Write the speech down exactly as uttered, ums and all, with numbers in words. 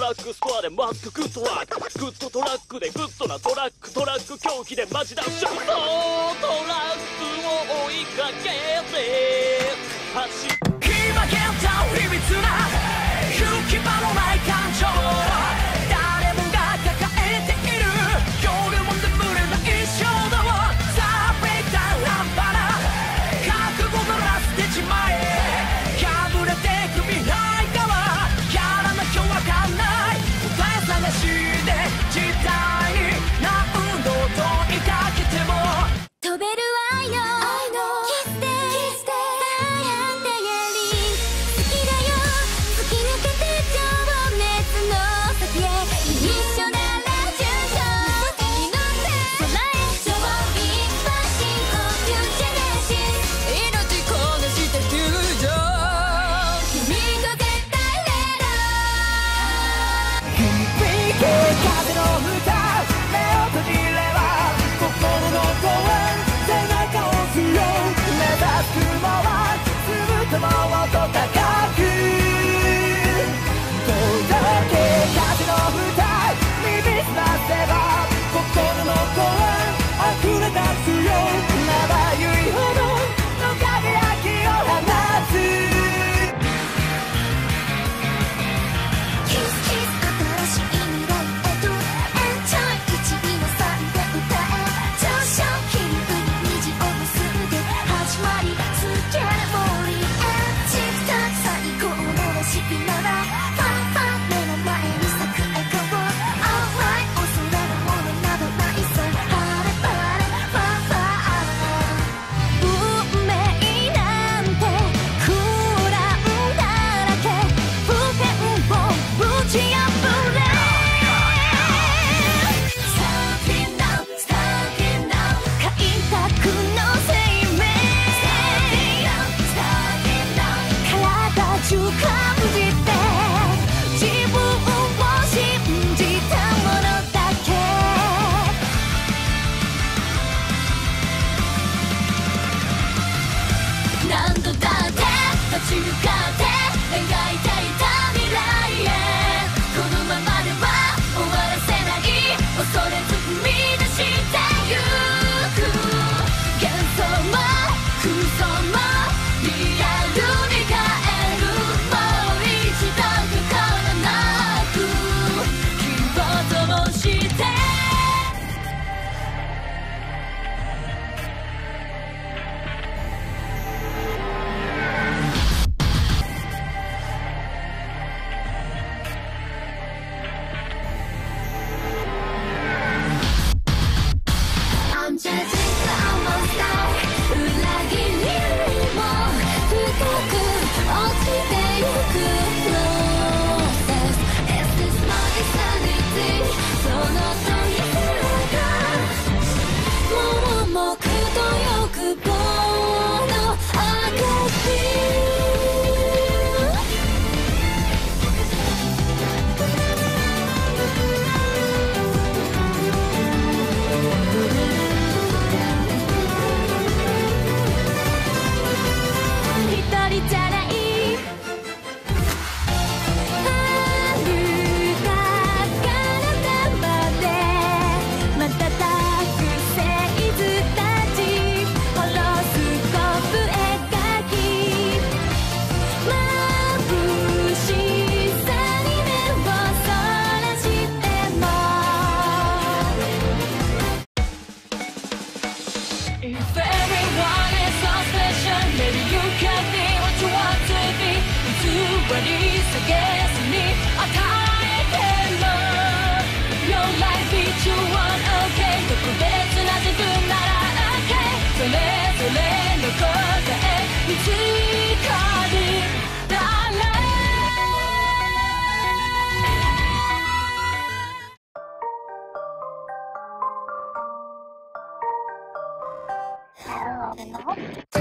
ラックストアでマックグッドラックグッドトラックでグッドなトラックトラック狂気でマジダッシュそうトラックを追いかけて走る気負けた秘密な行き場のない感情誰もが抱えている夜も眠れない衝動さあブレイクダウン半端な覚悟なら捨てちまえ破れてく未来側やらなきゃわかんない答え探しで時代に何度問いかけても飛べる愛のキスで好きだよ突き抜けて情熱の先へ一緒なら重症に乗って空へ超一般深呼吸ジェネシス命こなしてフュージョン君と絶対レラ響け風の歌目を閉じれば心の声背中を押すよ目指す雲はすぐともっと高く届け風の歌耳すませば心の声溢れ出すよまばゆいほどの輝きを放つキスキス新しい未来へとエンジョイ一尾のサイで歌え上昇気流に虹を結んで始まり続ける森へチクタク最高のレシピならファンファン目の前に咲くエコー Alright 恐れるものなどないさ晴れ晴れファンファン運命なんて空欄だらけ不変をぶち破れ Starting now Starting now 開拓の生命 Starting now Starting now 体中感じて自分を信じたものだけ何度だって立ち向かって描いていた未来へこのままでは終わらせない恐れず踏み出してゆく幻想も空想もリアルに変えるもう一度心なく火を灯してI'm judging almost now 裏切りも深く落ちてゆく Process Is this my sanity その問いが盲目と欲望の証一人じゃない遥か彼方まで瞬く星図たちホロスコープ描き眩しさに目をそらしても If everyone is so special, maybe you can be what you want to be. 偽り下げずに与えても Your life is you want, okay. 特別な自分なら okay. それぞれの答え見つかるだろう I don't know.